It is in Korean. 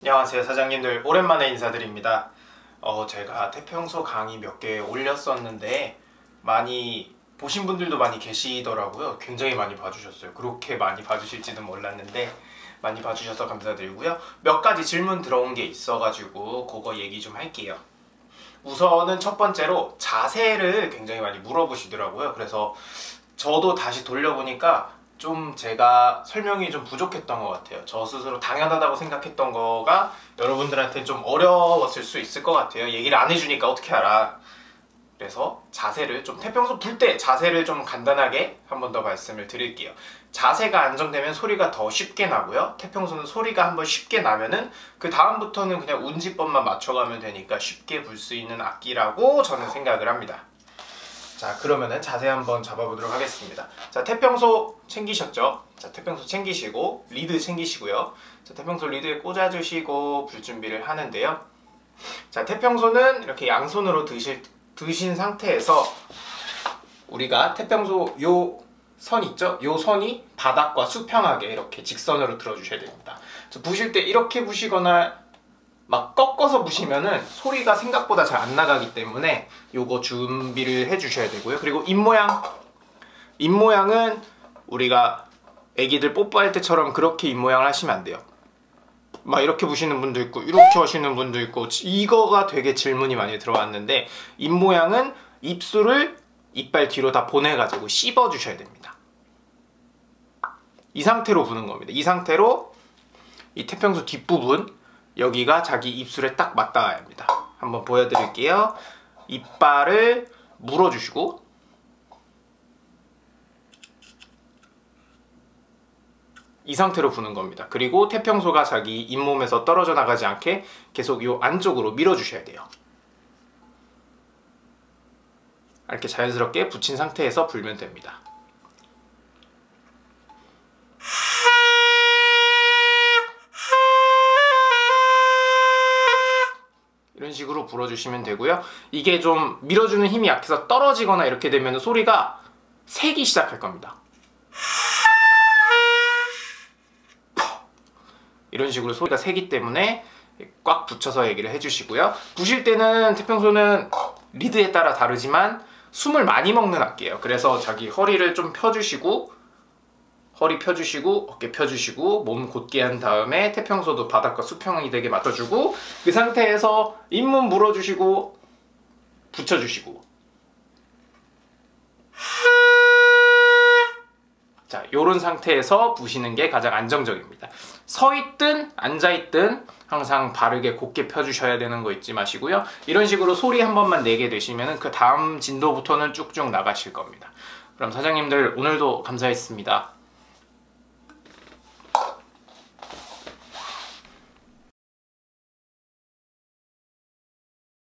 안녕하세요 사장님들, 오랜만에 인사드립니다. 제가 태평소 강의 몇 개 올렸었는데 많이 보신 분들도 많이 계시더라고요. 굉장히 많이 봐주셨어요. 그렇게 많이 봐주실지는 몰랐는데 많이 봐주셔서 감사드리고요. 몇 가지 질문 들어온 게 있어가지고 그거 얘기 좀 할게요. 우선은 첫 번째로 자세를 굉장히 많이 물어보시더라고요. 그래서 저도 다시 돌려보니까 좀 제가 설명이 좀 부족했던 것 같아요. 저 스스로 당연하다고 생각했던 거가 여러분들한테 좀 어려웠을 수 있을 것 같아요. 얘기를 안 해주니까 어떻게 알아. 그래서 자세를 좀, 태평소 불 때 자세를 좀 간단하게 한 번 더 말씀을 드릴게요. 자세가 안정되면 소리가 더 쉽게 나고요. 태평소는 소리가 한번 쉽게 나면은 그 다음부터는 그냥 운지법만 맞춰가면 되니까 쉽게 불 수 있는 악기라고 저는 생각을 합니다. 자, 그러면은 자세 한번 잡아보도록 하겠습니다. 자, 태평소 챙기셨죠? 자, 태평소 챙기시고 리드 챙기시고요. 자, 태평소 리드에 꽂아주시고 불 준비를 하는데요. 자, 태평소는 이렇게 양손으로 드신 상태에서 우리가 태평소 요 선 있죠? 요 선이 바닥과 수평하게 이렇게 직선으로 들어주셔야 됩니다. 자, 부실 때 이렇게 부시거나 막 꺾어서 부시면은 소리가 생각보다 잘 안 나가기 때문에 요거 준비를 해 주셔야 되고요. 그리고 입모양은 우리가 애기들 뽀뽀할 때처럼 그렇게 입모양을 하시면 안 돼요. 막 이렇게 부시는 분도 있고 이렇게 하시는 분도 있고, 이거가 되게 질문이 많이 들어왔는데, 입모양은 입술을 이빨 뒤로 다 보내가지고 씹어 주셔야 됩니다. 이 상태로 부는 겁니다. 이 상태로 이 태평소 뒷부분 여기가 자기 입술에 딱 맞닿아야 합니다. 한번 보여드릴게요. 이빨을 물어주시고 이 상태로 부는 겁니다. 그리고 태평소가 자기 잇몸에서 떨어져 나가지 않게 계속 이 안쪽으로 밀어주셔야 돼요. 이렇게 자연스럽게 붙인 상태에서 불면 됩니다. 이런 식으로 불어주시면 되고요. 이게 좀 밀어주는 힘이 약해서 떨어지거나 이렇게 되면 소리가 새기 시작할 겁니다. 이런 식으로 소리가 새기 때문에 꽉 붙여서 얘기를 해주시고요. 부실 때는 태평소는 리드에 따라 다르지만 숨을 많이 먹는 악기예요. 그래서 자기 허리를 좀 펴주시고, 허리 펴주시고 어깨 펴주시고 몸 곧게 한 다음에 태평소도 바닥과 수평이 되게 맞춰주고, 그 상태에서 잇몸 물어주시고 붙여주시고, 자, 요런 상태에서 부시는 게 가장 안정적입니다. 서있든 앉아있든 항상 바르게 곧게 펴주셔야 되는 거 잊지 마시고요. 이런 식으로 소리 한 번만 내게 되시면 그 다음 진도부터는 쭉쭉 나가실 겁니다. 그럼 사장님들 오늘도 감사했습니다.